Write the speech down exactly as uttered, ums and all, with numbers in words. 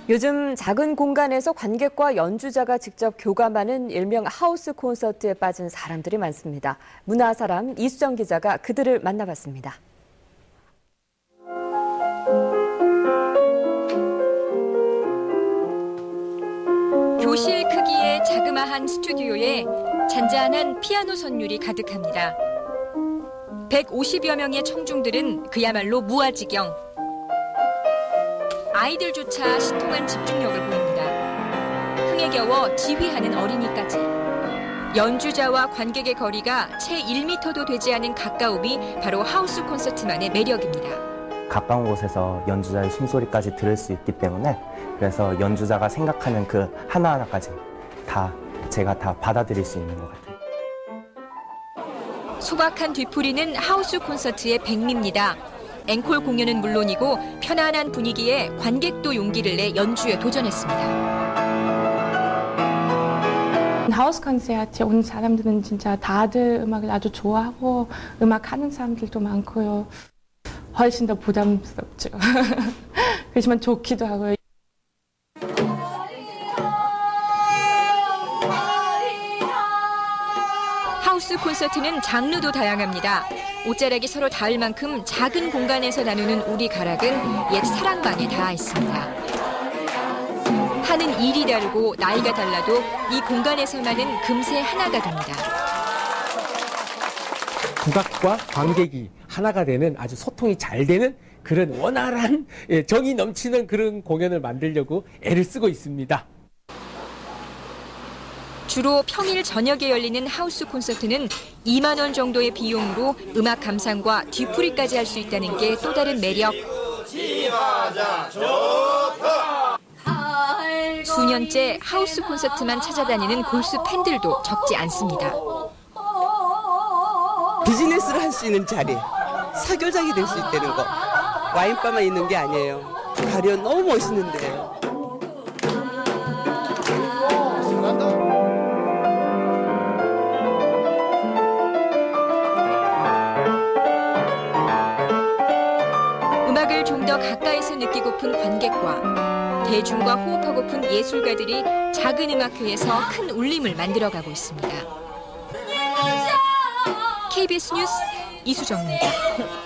요즘 작은 공간에서 관객과 연주자가 직접 교감하는 일명 하우스 콘서트에 빠진 사람들이 많습니다. 문화사람 이수정 기자가 그들을 만나봤습니다. 교실 크기의 자그마한 스튜디오에 잔잔한 피아노 선율이 가득합니다. 백오십여 명의 청중들은 그야말로 무아지경. 아이들조차 신통한 집중력을 보입니다. 흥에 겨워 지휘하는 어린이까지. 연주자와 관객의 거리가 채 일 미터도 되지 않은 가까움이 바로 하우스 콘서트만의 매력입니다. 가까운 곳에서 연주자의 숨소리까지 들을 수 있기 때문에 그래서 연주자가 생각하는 그 하나하나까지 다 제가 다 받아들일 수 있는 것 같아요. 소박한 뒤풀이는 하우스 콘서트의 백미입니다. 앵콜 공연은 물론이고 편안한 분위기에 관객도 용기를 내 연주에 도전했습니다. 하우스 콘서트에 온 사람들은 진짜 다들 음악을 아주 좋아하고 음악하는 사람들도 많고요. 훨씬 더 부담스럽죠. 그렇지만 좋기도 하고요. 하우스 콘서트는 장르도 다양합니다. 옷자락이 서로 닿을 만큼 작은 공간에서 나누는 우리 가락은 옛 사랑방에 닿아 있습니다. 하는 일이 다르고 나이가 달라도 이 공간에서만은 금세 하나가 됩니다. 국악과 관객이 하나가 되는 아주 소통이 잘 되는 그런 원활한 정이 넘치는 그런 공연을 만들려고 애를 쓰고 있습니다. 주로 평일 저녁에 열리는 하우스 콘서트는 이만 원 정도의 비용으로 음악 감상과 뒤풀이까지 할 수 있다는 게 또 다른 매력. 수년째 하우스 콘서트만 찾아다니는 골수 팬들도 적지 않습니다. 비즈니스를 할 수 있는 자리, 사교장이 될 수 있다는 거. 와인바만 있는 게 아니에요. 가련 너무 멋있는데요. 음악을 좀 더 가까이서 느끼고픈 관객과 대중과 호흡하고픈 예술가들이 작은 음악회에서 큰 울림을 만들어가고 있습니다. 케이비에스 뉴스 이수정입니다.